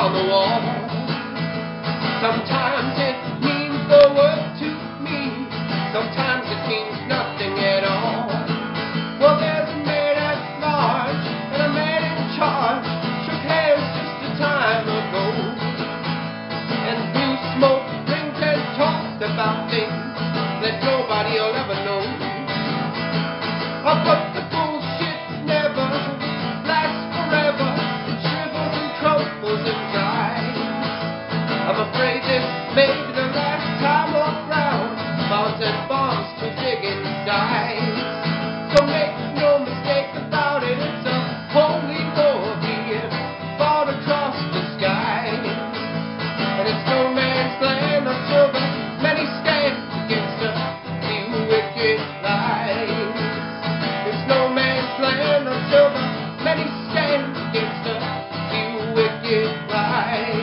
on the wall. Sometimes it means the world to me, sometimes it means nothing at all. Well, there's a man at large and a man in charge, shook hands just a time ago, and blew smoke, drinks, and talked about things that nobody will ever know. But the bullshit never lasts forever, it shrivels and crumbles and dries. I'm afraid this may be the last time around, bombs and bombs to dig and die. So make no mistake about it, it's a holy war being fought across the sky. And it's no man's land until the many stand against a few wicked lies. It's no man's land until the many stand against a few wicked lies.